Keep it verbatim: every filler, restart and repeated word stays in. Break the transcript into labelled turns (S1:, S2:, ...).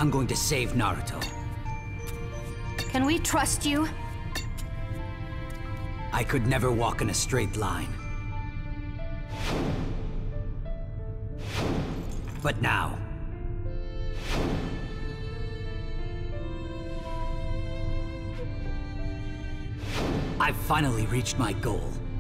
S1: I'm going to save Naruto.
S2: Can we trust you?
S1: I could never walk in a straight line. But now... I've finally reached my goal.